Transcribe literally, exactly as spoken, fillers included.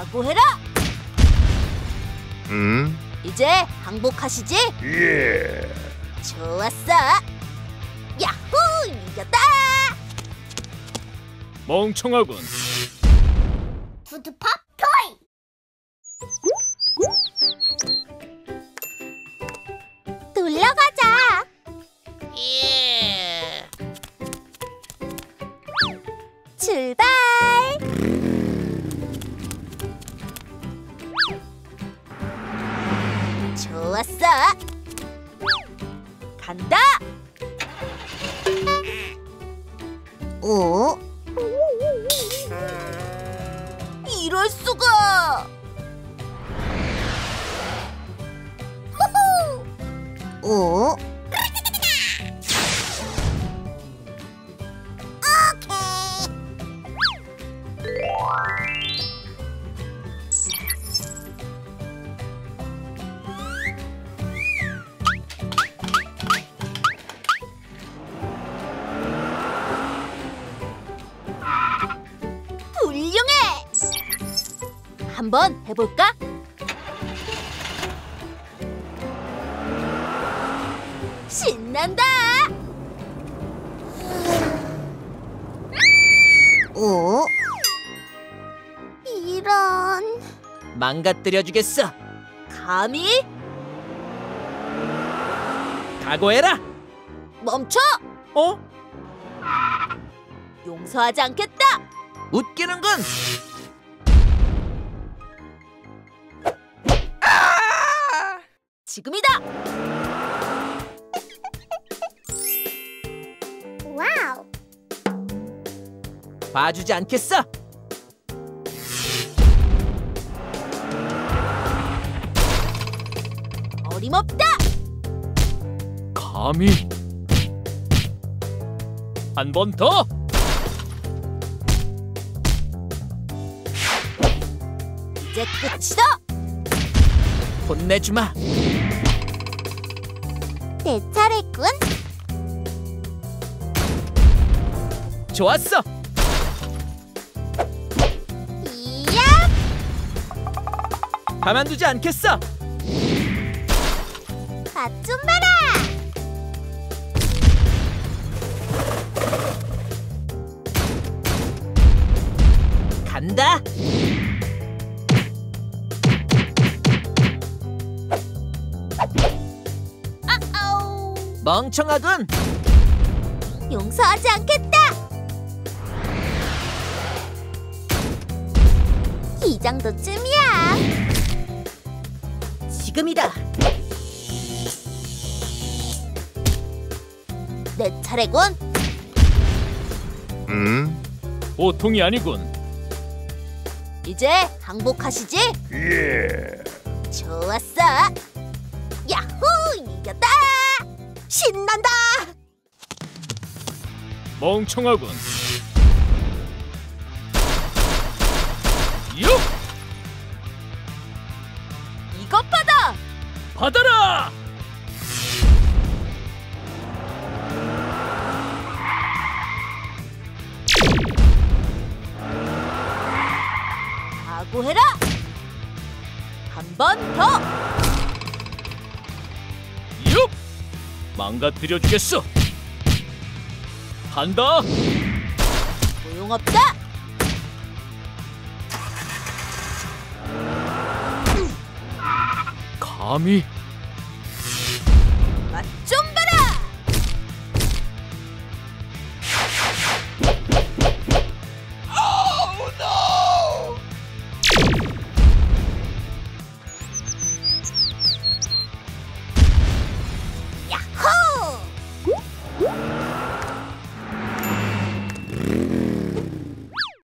각오해라. 음? 이제 항복하시지? 예. 좋았어. 야호! 이겼다. 멍청하군. 푸드팝 토이. 놀러 가자. 예. 출발. 좋았어. 간다. 오? 이럴 수가. 호호. 오? 훌륭해! 한번 해볼까? 신난다! 오? 이런... 망가뜨려주겠어. 감히? 각오해라. 멈춰! 어? 용서하지 않겠다! 웃기는군. 지금이다! 와우! 봐주지 않겠어. 어림없다! 감히. 한 번 더. 이제 끝이다! 혼내주마. 내 차례군! 좋았어. 이야! 가만두지 않겠어. 맛 좀 봐라! 간다. 아아우! 멍청하군. 용서하지 않겠다! 이 정도쯤이야! 지금이다. 내 차례군! 음? 보통이 아니군. 이제 항복하시지? 예. 좋았어! 야호! 이겼다! 신난다! 멍청하군. 육! 이것 받아! 받아라! 각오해라! 한 번 더! 육! 망가뜨려주겠어. 간다. 소용없다! 감히. 맛 좀